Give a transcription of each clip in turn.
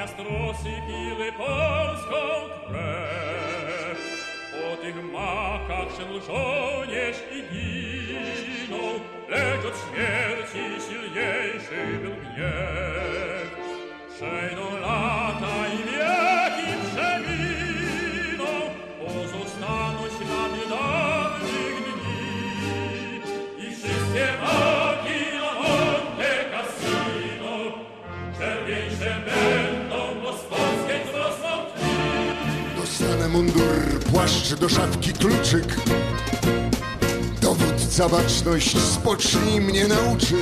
zamiast rosy piły polską krew. Po tych makach szedł żołnierz i ginął, lecz od śmierci silniejszy był gniew. Przejdą lata i wieki przeminą, pozostaną ślady dawnych dni i wszystkie walki na Monte Cassino czerwieńsze będą, bo z polskiej wzrosną tli. Dostanę mundur, płaszcz, do szafki kluczyk. Dowódca baczność spocznij mnie nauczy.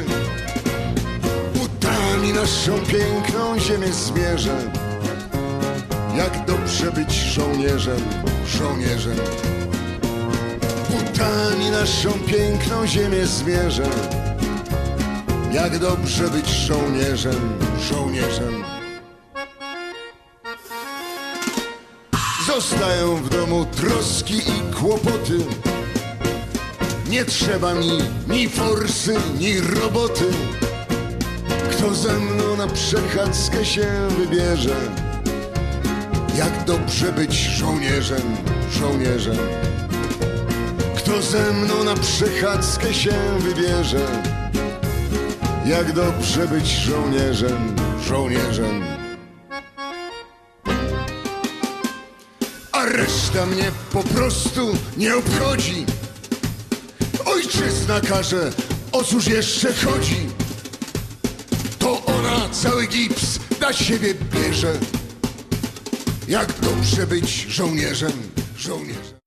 Butami naszą piękną ziemię zmierzę. Jak dobrze być żołnierzem, żołnierzem. Butami naszą piękną ziemię zmierzę. Jak dobrze być żołnierzem, żołnierzem. Zostają w domu troski i kłopoty. Nie trzeba mi ni forsy, ni roboty. Kto ze mną na przechadzkę się wybierze? Jak dobrze być żołnierzem, żołnierzem. Kto ze mną na przechadzkę się wybierze? Jak dobrze być żołnierzem, żołnierzem. A reszta mnie po prostu nie obchodzi. Ojczyzna każe, o cóż jeszcze chodzi? To ona cały gips na siebie bierze. Jak dobrze być żołnierzem, żołnierzem.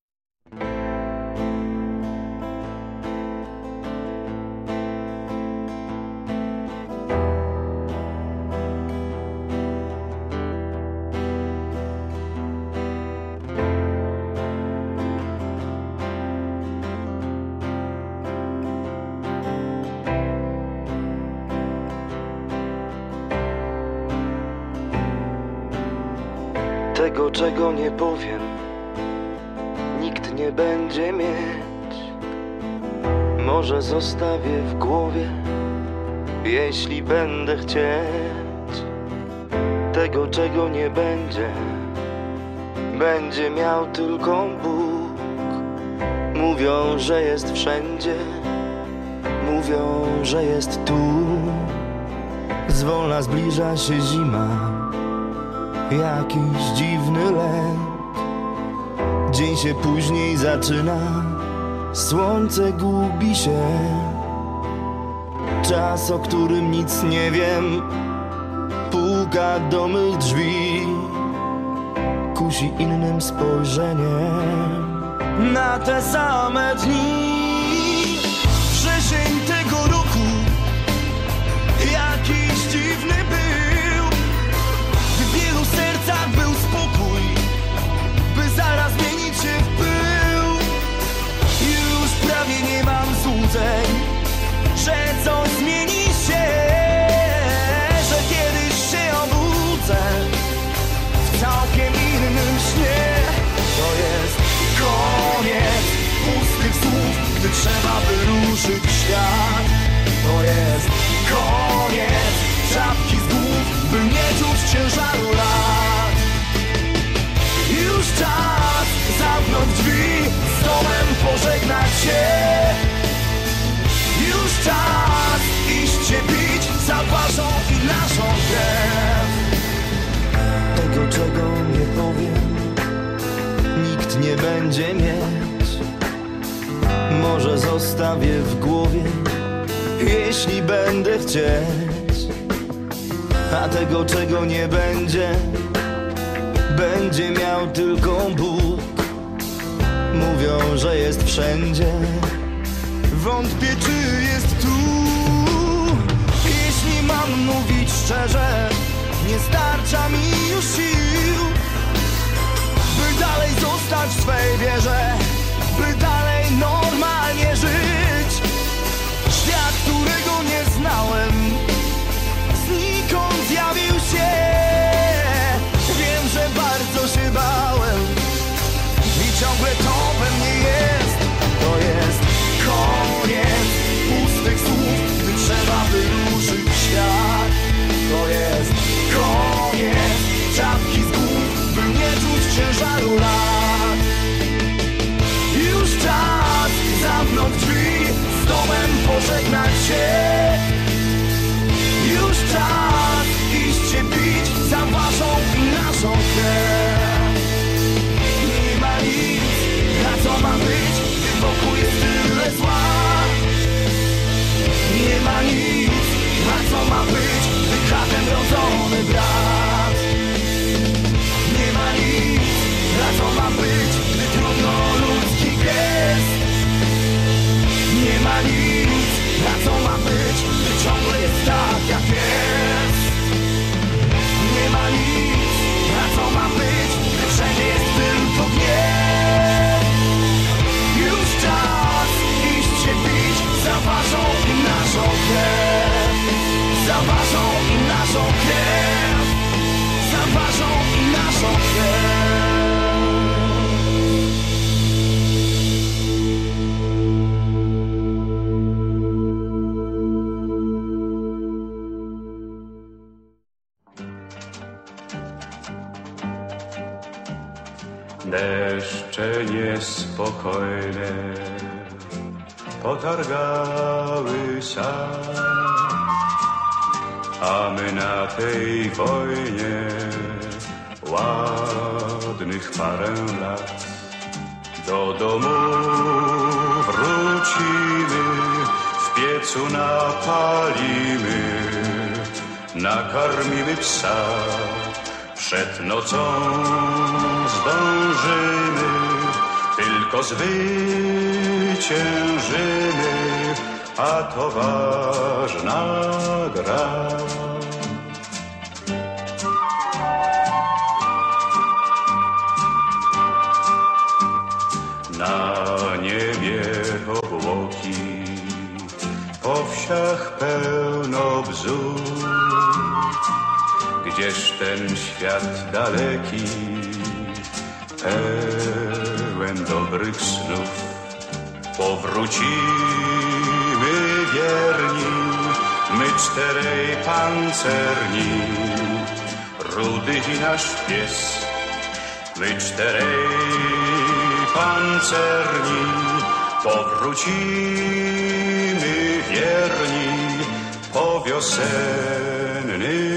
Tego, czego nie powiem, nikt nie będzie mieć. Może zostawię w głowie, jeśli będę chcieć. Tego, czego nie będzie, będzie miał tylko Bóg. Mówią, że jest wszędzie, mówią, że jest tu. Zwolna zbliża się zima, jakiś dziwny lęk. Dzień się później zaczyna, słońce gubi się. Czas, o którym nic nie wiem, puka do mych drzwi. Kusi innym spojrzeniem na te same dni. Wrzesień tego roku jakiś dziwny był. W wielu sercach był spokój, by zaraz zmienić się w pył. Już prawie nie mam złudzeń, że coś zmieni się, że kiedyś się obudzę w całkiem innym śnie. To jest koniec pustych słów, gdy trzeba wyruszyć w świat. To jest koniec czapki z głów, by nie czuć ciężaru lat. Już czas zamknąć drzwi, z domem pożegnać się. Już czas iść się bić za waszą i naszą krew. Tego, czego nie powiem, nikt nie będzie mieć. Może zostawię w głowie, jeśli będę chcieć. A tego, czego nie będzie, będzie miał tylko Bóg. Mówią, że jest wszędzie, wątpię, czy jest tu. Jeśli mam mówić szczerze, nie starcza mi już sił, by dalej zostać w swej wierze, by dalej normalnie żyć. Świat, którego nie znałem, znikąd zjawił się. Wiem, że bardzo się bałem i ciągle to we mnie jest. To jest koniec pustych słów, gdy trzeba wyruszyć w świat. To jest koniec mogę. Deszcze niespokojne potargały sad, a my na tej wojnie ładnych parę lat. Do domu wrócimy, w piecu napalimy, nakarmimy psa. Przed nocą zdążymy, tylko zwyciężymy, a to ważna gra. Na niebie obłoki, po wsiach pełno bzów. Gdzież ten świat daleki, pełen dobrych snów. Powrócimy wierni, my czterej pancerni, Rudy i nasz pies. My czterej pancerni, powrócimy wierni po wiosenny.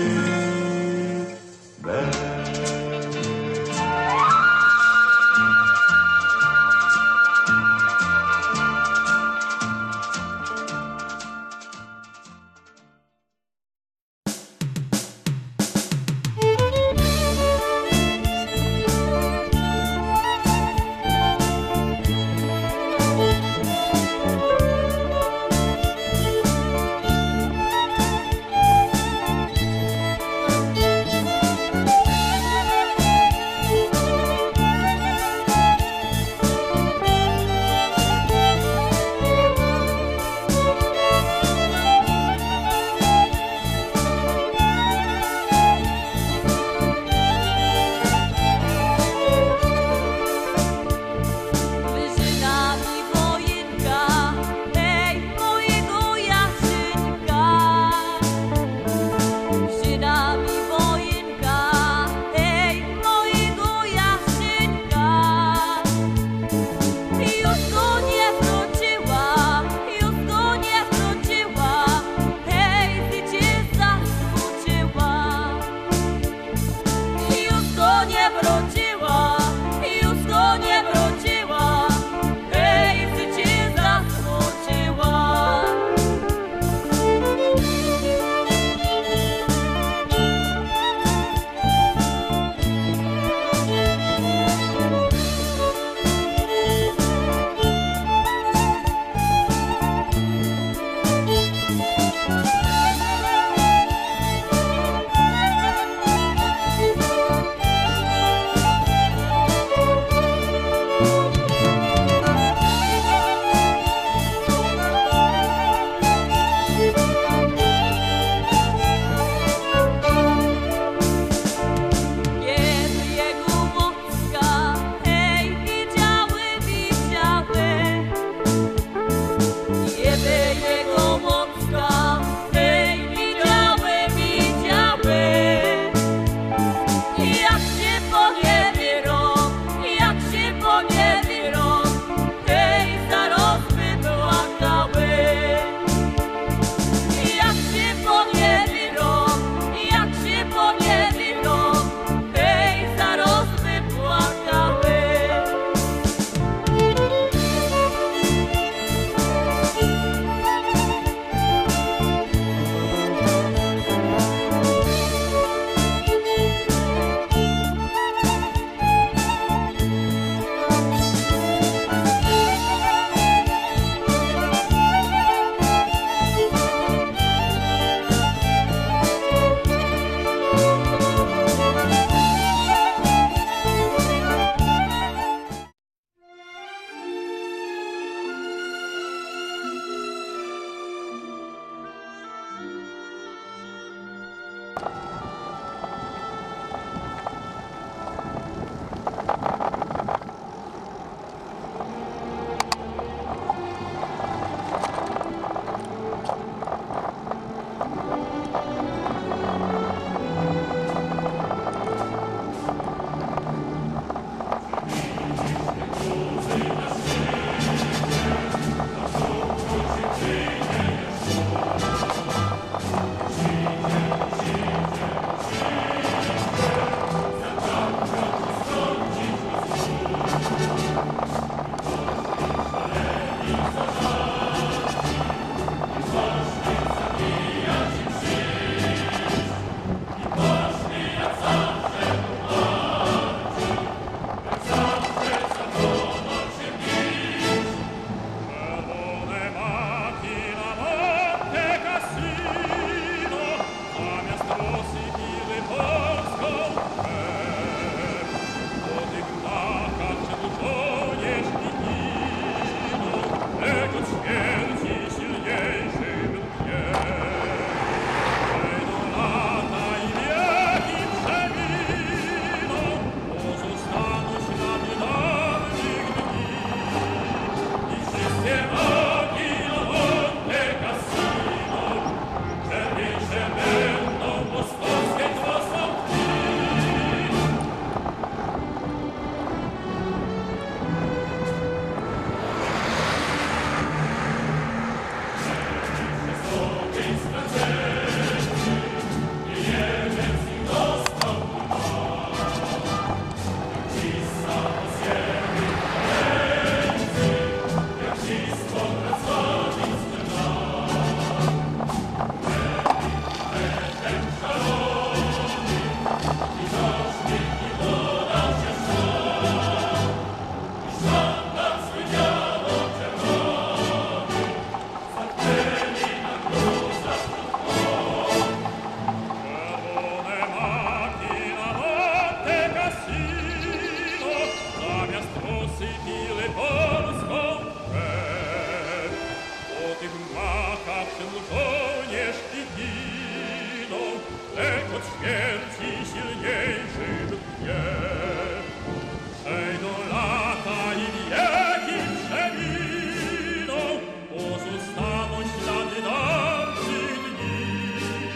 śmierci silniejszych wie. Przejdą lata i wieki przeminą, pozostaną ślady dawnych dni.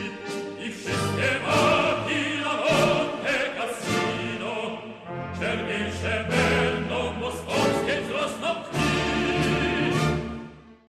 I wszystkie mapy na Monte Cassino czerwieni